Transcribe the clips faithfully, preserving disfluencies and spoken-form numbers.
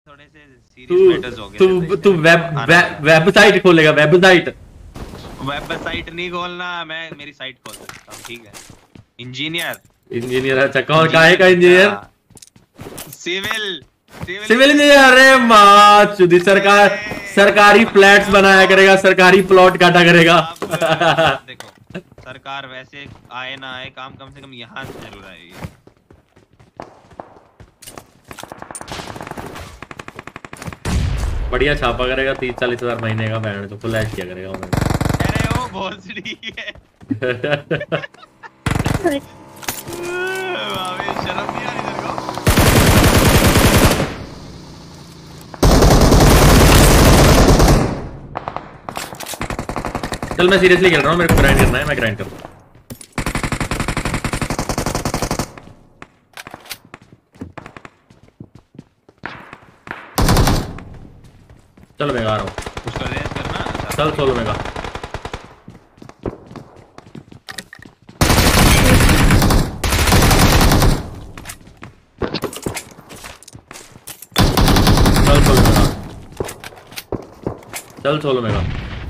थोड़े से serious matters हो गए। तू तू वेब वेबसाइट खोलेगा? वेबसाइट वेबसाइट नहीं खोलना, मैं मेरी साइट खोल सकता हूँ, ठीक है? इंजीनियर इंजीनियर अच्छा कौन काहे का इंजीनियर? Civil civil engineer. अरे माँ चुदी सरकार सरकारी फ्लैट्स बनाया करेगा, सरकारी प्लॉट काटा करेगा। देखो सरकार वैसे आए ना आए, काम कम से कम यहाँ से जरूर आएगी। बढ़िया छापा करेगा, तीस चालीस हजार महीने का बैंड तो फुल ऐश किया करेगा। अरे वो भोसड़ी है। शर्म नहीं आ रही तेरे को? चल मैं सीरियसली खेल रहा हूँ, मेरे को ग्राइंड करना है, मैं ग्राइंड करूँ। चल मैं आ रहा हूँ, उसका रेस करना। चल सोलो मेगा। चल सोलो मेगा, चल सोलो मेगा।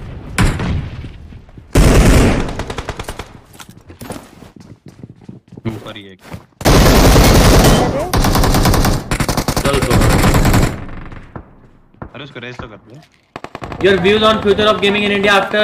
ऊपर ही एक। चल सोलो। अरे उसको रेस तो कर दे। Your views on future of gaming in India after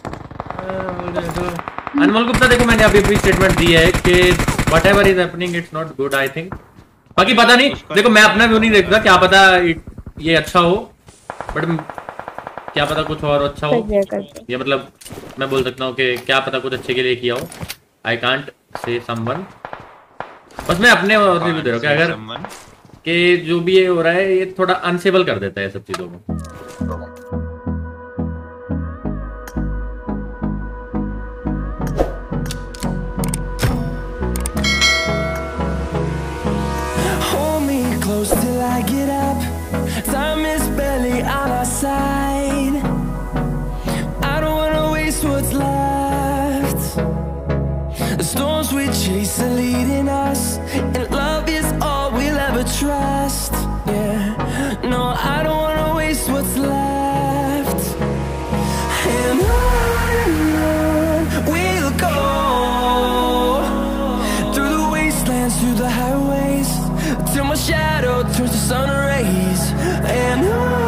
अनमोल गुप्ता, देखो मैंने अभी भी स्टेटमेंट दी है कि whatever is happening it's not good I think। बाकी पता नहीं, देखो मैं अपना व्यू नहीं देखता, क्या पता ये अच्छा हो, बट क्या पता कुछ और अच्छा हो। ये मतलब मैं बोल सकता हूँ कि क्या पता कुछ अच्छे के लिए किया हो। आई कांट से समवन, बस मैं अपने रिव्यू दे रहा हूँ कि अगर कि जो भी ये हो रहा है ये थोड़ा अनसेबल कर देता है सब चीजों को। Hold me close till I get up. Time is barely on our side. I don't wanna waste what's left. The storms we chase are leading us, and love is all we'll ever trust. Yeah, no, I don't wanna waste what's left. And on and on we'll go, through the wastelands, through the highways, till my shadow turns to sun rays. And on